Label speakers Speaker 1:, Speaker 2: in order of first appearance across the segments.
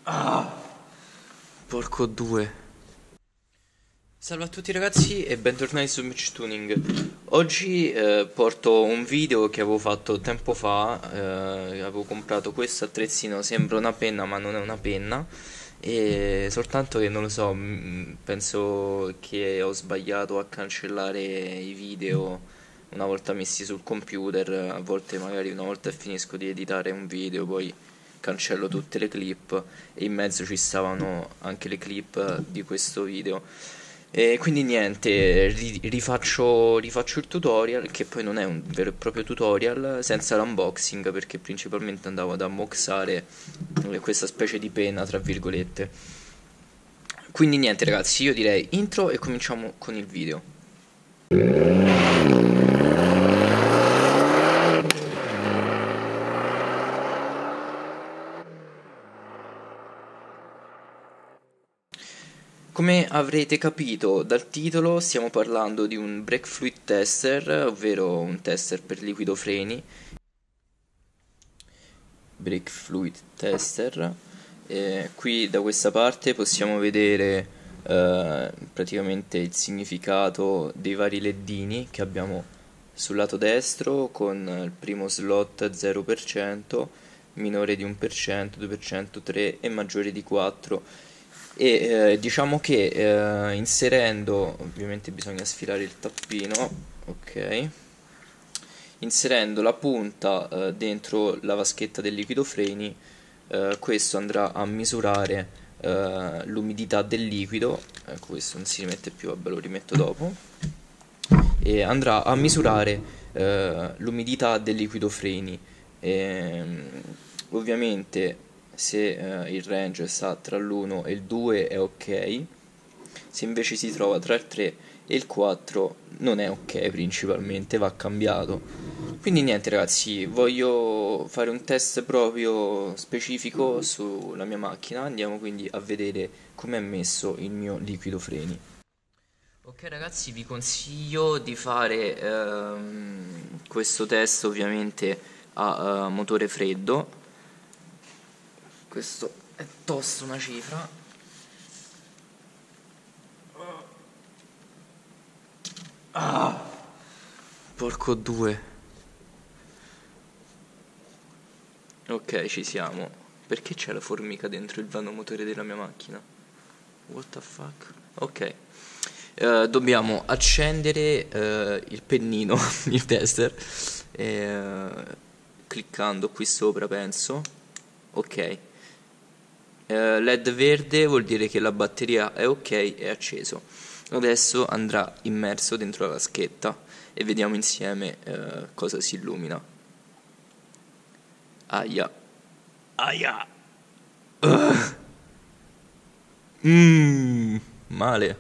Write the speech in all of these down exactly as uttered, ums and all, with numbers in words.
Speaker 1: Ah, porco due. Salve a tutti ragazzi e bentornati su Mitch Tuning. Oggi eh, porto un video che avevo fatto tempo fa. Eh, avevo comprato questo attrezzino, sembra una penna ma non è una penna. E soltanto che non lo so, mh, penso che ho sbagliato a cancellare i video una volta messi sul computer. A volte magari una volta finisco di editare un video poi cancello tutte le clip e in mezzo ci stavano anche le clip di questo video. E quindi niente, ri- rifaccio, rifaccio il tutorial, che poi non è un vero e proprio tutorial, senza l'unboxing, perché principalmente andavo ad unboxare eh, questa specie di penna, tra virgolette. Quindi niente ragazzi, io direi intro e cominciamo con il video. Come avrete capito dal titolo, stiamo parlando di un brake fluid tester, ovvero un tester per liquido freni. Brake fluid tester. E qui da questa parte possiamo vedere eh, praticamente il significato dei vari leddini che abbiamo sul lato destro, con il primo slot zero per cento, minore di uno per cento, due per cento, tre e maggiore di quattro. E eh, diciamo che eh, inserendo, ovviamente bisogna sfilare il tappino, ok, inserendo la punta eh, dentro la vaschetta del liquido freni, eh, questo andrà a misurare eh, l'umidità del liquido. Ecco, questo non si rimette più, vabbè, lo rimetto dopo. E andrà a misurare eh, l'umidità del liquido freni. Ehm, ovviamente se eh, il range sta tra l'uno e il due è ok, se invece si trova tra il tre e il quattro non è ok, principalmente va cambiato. Quindi niente ragazzi, voglio fare un test proprio specifico sulla mia macchina, andiamo quindi a vedere come è messo il mio liquido freni. Ok ragazzi, vi consiglio di fare ehm, questo test ovviamente a eh, motore freddo. Questo è tosto una cifra. Ah, porco due. Ok, ci siamo. Perché c'è la formica dentro il vano motore della mia macchina? What the fuck? Ok. Eh, dobbiamo accendere eh, il pennino, il tester, eh, cliccando qui sopra, penso. Ok. Eh, L E D verde vuol dire che la batteria è ok, è acceso. Adesso andrà immerso dentro la vaschetta e vediamo insieme eh, cosa si illumina. Aia. Aia. Mmm, male.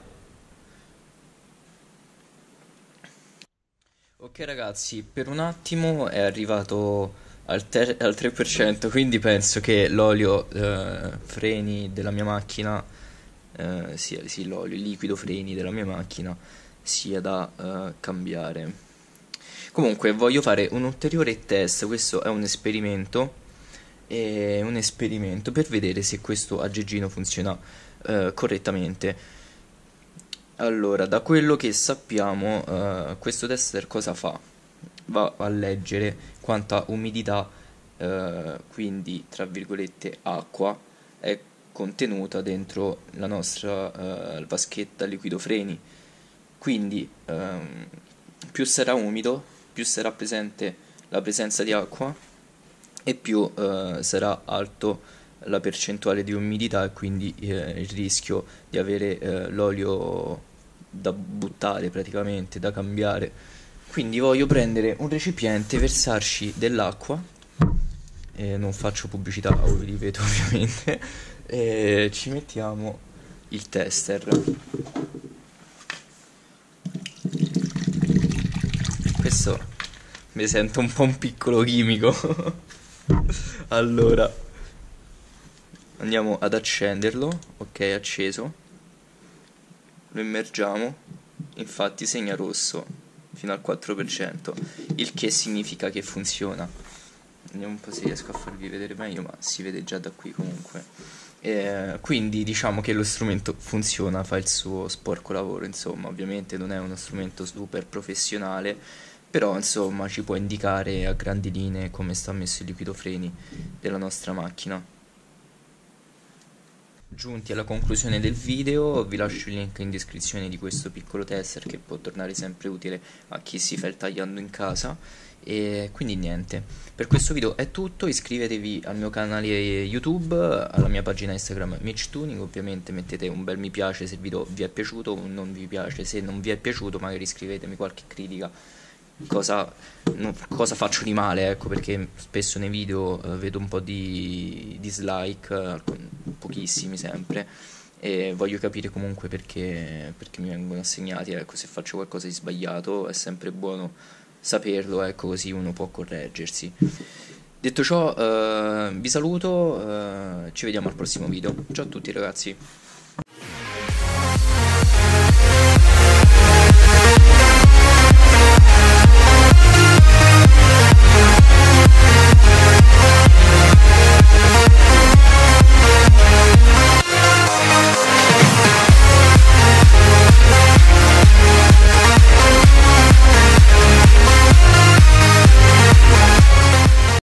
Speaker 1: Ok ragazzi, per un attimo è arrivato al, ter- al tre per cento, quindi penso che l'olio eh, freni della mia macchina, eh, sia, sì, l'olio, il liquido freni della mia macchina sia da eh, cambiare. Comunque voglio fare un ulteriore test, questo è un esperimento, è un esperimento per vedere se questo aggeggino funziona eh, correttamente. Allora, da quello che sappiamo, eh, questo tester cosa fa? Va a leggere quanta umidità, eh, quindi tra virgolette acqua, è contenuta dentro la nostra eh, vaschetta liquido freni. Quindi ehm, più sarà umido, più sarà presente la presenza di acqua e più eh, sarà alto la percentuale di umidità e quindi eh, il rischio di avere eh, l'olio da buttare, praticamente da cambiare. Quindi voglio prendere un recipiente, versarci dell'acqua, e non faccio pubblicità, vi ripeto ovviamente, e ci mettiamo il tester. Questo mi sento un po' un piccolo chimico. Allora, andiamo ad accenderlo. Ok, acceso. Lo immergiamo. Infatti segna rosso fino al quattro per cento, il che significa che funziona. vediamo un po' se riesco a farvi vedere meglio, ma si vede già da qui comunque. Eh, quindi diciamo che lo strumento funziona, fa il suo sporco lavoro, insomma, ovviamente non è uno strumento super professionale, però insomma ci può indicare a grandi linee come sta messo il liquido freni della nostra macchina. Giunti alla conclusione del video, vi lascio il link in descrizione di questo piccolo tester che può tornare sempre utile a chi si fa il tagliando in casa. E quindi niente, per questo video è tutto, iscrivetevi al mio canale YouTube, alla mia pagina Instagram MitchTuning, ovviamente mettete un bel mi piace se il video vi è piaciuto, un non vi piace se non vi è piaciuto, magari scrivetemi qualche critica. Cosa, no, cosa faccio di male, ecco, perché spesso nei video eh, vedo un po' di dislike, eh, pochissimi sempre, e voglio capire comunque perché, perché mi vengono assegnati, ecco, se faccio qualcosa di sbagliato è sempre buono saperlo, ecco, così uno può correggersi. Detto ciò, eh, vi saluto, eh, ci vediamo al prossimo video. Ciao a tutti ragazzi.